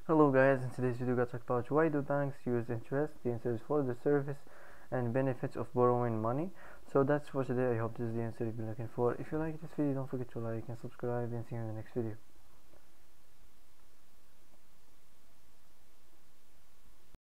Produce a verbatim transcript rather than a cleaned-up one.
Hello guys, in today's video we're going to talk about why do banks use interest. The answer is for the service and benefits of borrowing money. So that's for today. I hope this is the answer you've been looking for. If you like this video, don't forget to like and subscribe, and see you in the next video.